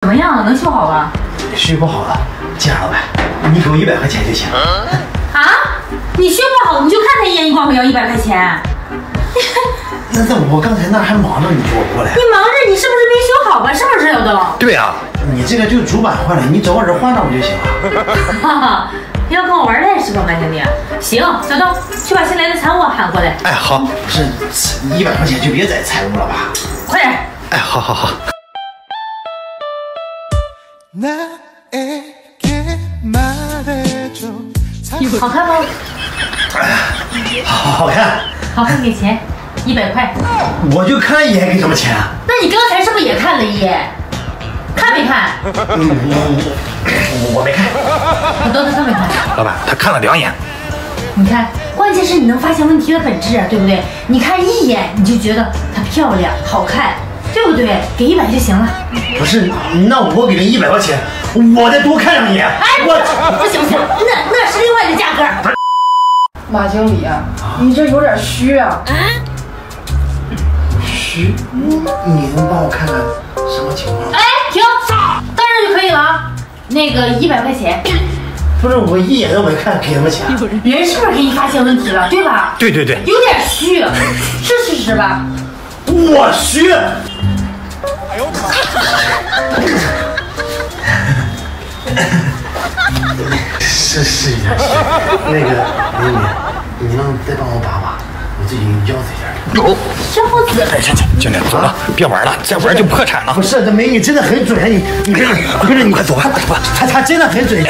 么样？能修好吧？ 修不好了，这样老板，你给我100块钱就行。 啊？你修不好你就看他一眼，你管我要100块钱？ 那我刚才那还忙着，你给我过来。 你忙着，你是不是没修好吧？是不是小东？ 对啊，你这个就主板坏了，你找个人换上不就行了？ 哈哈，要跟我玩赖是吧，马经理？行，小东，去把新来的财务喊过来。 哎，好，不是100块钱就别宰财务了吧？ 快点。 哎，好。 好看吗？ 好看。 好看给钱，100块。 我就看一眼，给什么钱啊？ 那你刚才是不是也看了一眼？看没看？ 我没看。 小东他看没看？ 老板，他看了2眼。 你看，关键是你能发现问题的本质啊，对不对？你看一眼你就觉得它漂亮、好看，对不对？给100就行了。 不是，那我给人100块钱，我再多看2眼。 哎，不行，那是另外的价格。 马经理啊，你这有点虚啊。 虚？你能帮我看看什么情况？ 哎，停，到这就可以了啊。那个100块钱。 不是，我一眼都没看，给什么钱？ 人是不是给你发现问题了，对吧？ 对。 有点虚，是事实吧？ 我虚。 哎呦我是有点虚。那个美女，你能再帮我把把？我最近腰子有点疼。 腰子。 哎，经理，走了，别玩了，再玩就破产了。不是，这美女真的很准，你你快走吧，她真的很准。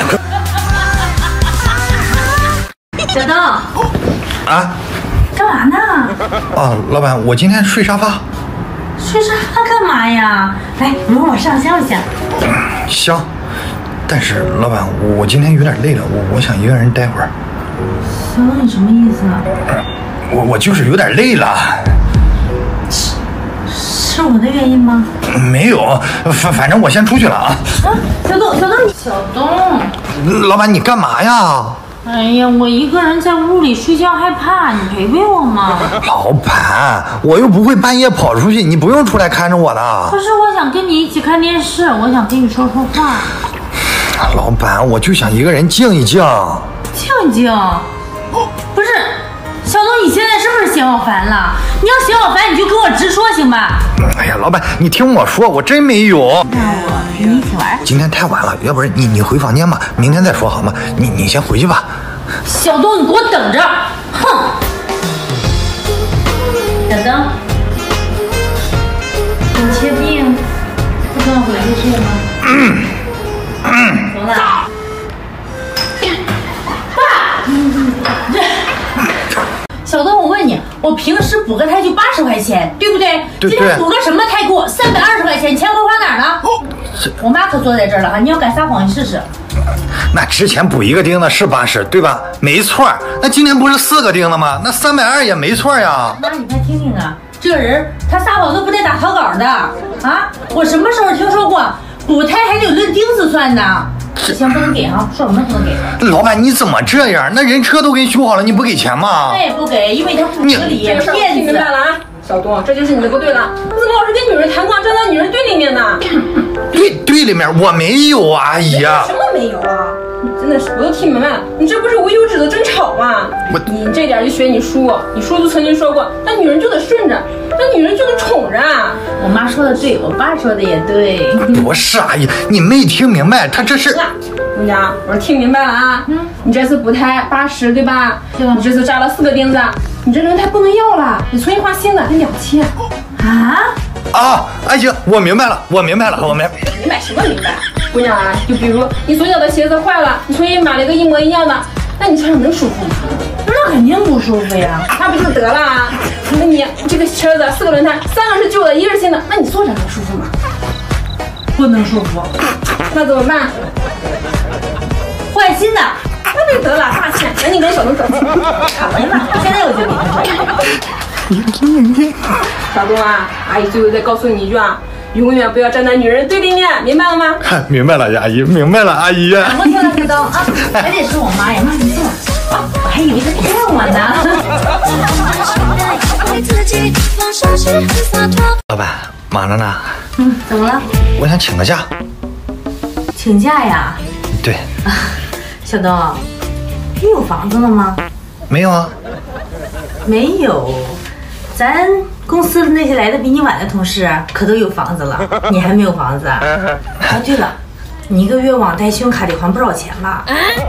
小东。 啊？ 干嘛呢？ 哦，老板，我今天睡沙发。 睡沙发干嘛呀？来，你帮我上香一下。 香。但是老板，我今天有点累了，我想一个人待会儿。 小东，你什么意思啊？ 我就是有点累了。 是我的原因吗？ 没有，反正我先出去了啊。 小东。 老板，你干嘛呀？ 哎呀，我一个人在屋里睡觉害怕，你陪陪我嘛。 老板，我又不会半夜跑出去，你不用出来看着我的。 可是我想跟你一起看电视，我想跟你说说话。 老板，我就想一个人静一静。 静静？不是，小东，你现在是不是嫌我烦了？你要嫌我烦，你就跟我直说行吧？ 哎呀，老板，你听我说，我真没有。 那我陪你一起玩。 今天太晚了，要不然你回房间吧，明天再说好吗？你先回去吧。 小东，你给我等着！哼！小东，你确定不跟我回去睡吗？行了。爸，小东，我问你，我平时补个胎就80块钱，对不对？ 对。 今天补个什么胎给我320块钱，钱给我花哪儿了？我妈可坐在这儿了哈，你要敢撒谎，你试试。 那之前补一个钉子是80，对吧？没错。那今天不是4个钉子吗？那320也没错呀。 妈，你快听听啊，这个人他撒谎都不带打草稿的啊！我什么时候听说过补胎还得论钉子算呢？这钱不能给哈，说什么不能给？ 老板你怎么这样？那人车都给你修好了，你不给钱吗？ 那也不给，因为他不合理，骗子。 听明白了啊，小东，这就是你的不对了。你怎么老是跟女人谈话，站在女人对立面呢？ 对里面我没有啊，阿姨啊。 什么没有啊？真的是，我都听明白了，你这不是无休止的争吵吗？你这点就学你叔就曾经说过，那女人就得顺着，那女人就得宠着。 我妈说的对，我爸说的也对。 不是阿姨，你没听明白，他这是。 姑娘，我说听明白了啊。你这次补胎80对吧？ 对吧？ 你这次扎了4个钉子，你这轮胎不能要了，你重新换新的，得2000。 啊？ 阿姨，我明白了。 明白什么明白？姑娘啊，就比如你左脚的鞋子坏了，你重新买了个一模一样的，那你穿上能舒服吗？ 那肯定不舒服呀。 那不就得了啊？那你这个车子4个轮胎，3个是旧的，1个是新的，那你坐着能舒服吗？ 不能舒服。 那怎么办？ 换新的。 那就得了，大钱，赶紧跟小东走。 哎呀妈，现在我就给他说。 小东啊，阿姨最后再告诉你一句啊，永远不要站在女人对立面，明白了吗？ 明白了，阿姨，明白了，阿姨。 怎么听了小东啊？还得是我妈呀，妈你错了，我还以为他骗我呢。 老板，忙着呢。 怎么了？ 我想请个假。 请假呀？ 对。 小东，你有房子了吗？ 没有啊。 没有，咱公司那些来的比你晚的同事可都有房子了，你还没有房子啊？哦，对了，你一个月网贷信用卡得还不少钱吧？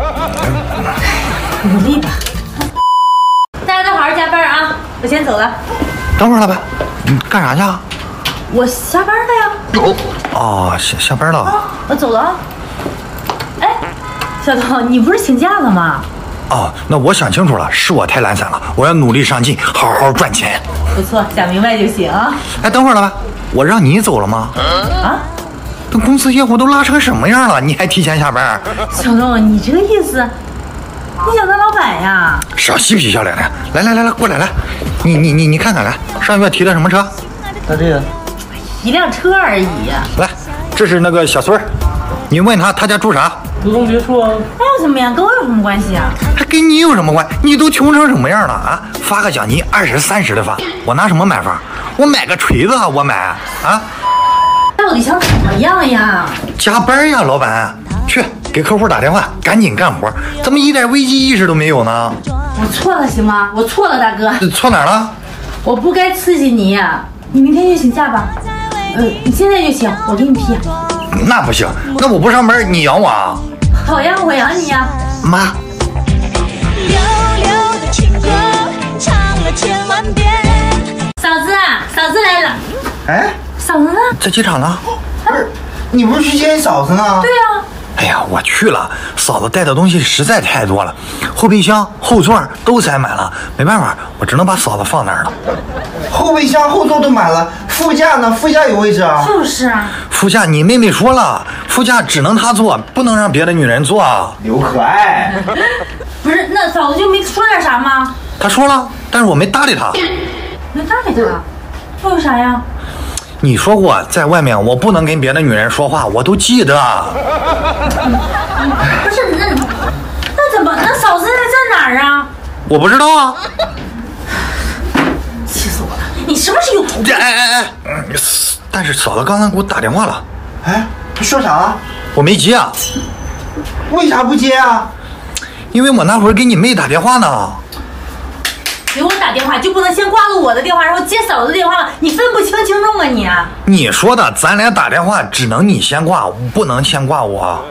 努力吧。大家都好好加班啊！我先走了。 等会儿，老板，你干啥去啊？ 我下班了呀。 哦，下班了。 啊，我走了啊。哎，小东，你不是请假了吗？ 哦，那我想清楚了，是我太懒散了，我要努力上进，好好赚钱。 不错，想明白就行。 哎，等会儿，老板，我让你走了吗？ 啊？ 那公司业务都拉成什么样了，你还提前下班？ 小东，你这个意思，你想当老板呀？ 少嬉皮笑脸的！来，过来，你看看来，上月提的什么车？ 他这个一辆车而已。 来，这是那个小孙儿，你问他家住啥？ 独栋别墅啊。 那有什么呀？跟我有什么关系啊？ 还跟你有什么关系？你都穷成什么样了啊？发个奖金20、30的发，我拿什么买房？我买个锤子啊！我买啊！ 到底想怎么样呀？ 加班呀，老板，去给客户打电话，赶紧干活，怎么一点危机意识都没有呢？ 我错了行吗？我错了，大哥。 错哪儿了？ 我不该刺激你呀。你明天就请假吧。你现在就请，我给你批。 那不行，那我不上班，你养我啊？ 好呀，我养你呀。 妈。 嫂子来了。 哎， 嫂子呢？ 在机场呢。 不是，你不是去接你嫂子呢？ 对呀。 哎呀，我去了，嫂子带的东西实在太多了，后备箱、后座都塞满了，没办法，我只能把嫂子放那儿了。 后备箱、后座都满了，副驾呢？副驾有位置啊？ 就是啊。 副驾，你妹妹说了，副驾只能她坐，不能让别的女人坐啊。 刘可爱。 不是，那嫂子就没说点啥吗？ 她说了，但是我没搭理她。 没搭理她？那有啥呀？ 你说过，在外面我不能跟别的女人说话，我都记得。 不是，那怎么？那嫂子在哪儿啊？ 我不知道啊。 气死我了！你是不是有头？ 但是嫂子刚才给我打电话了。 哎，他说啥了？ 我没接啊。 为啥不接啊？ 因为我那会儿给你妹打电话呢。 给我打电话就不能先挂了我的电话，然后接嫂子的电话吗？你分不清轻重啊你啊！ 你说的，咱俩打电话只能你先挂，不能先挂我。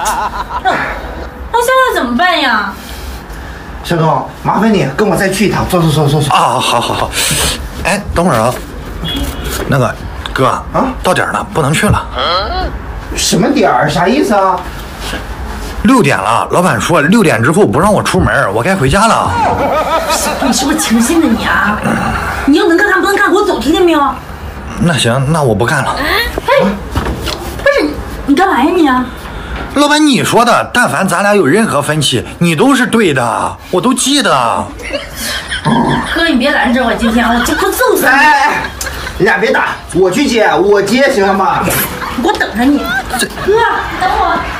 那现在怎么办呀？ 小东，麻烦你跟我再去一趟，走。 啊，好。哎，等会儿啊，那个哥啊，到点了，不能去了。 什么点儿？啥意思啊 ？6点了，老板说6点之后不让我出门，我该回家了。 你是不是轻信了你啊？你要能干不能干，给我走，听见没有？ 那行，那我不干了。 哎，不是你干嘛呀你啊？ 老板，你说的，但凡咱俩有任何分歧，你都是对的，我都记得。 哥，你别拦着我，今天我就快揍死你！ 哎，你俩别打，我去接，我接行了吗？ 我等着你。哥，等我。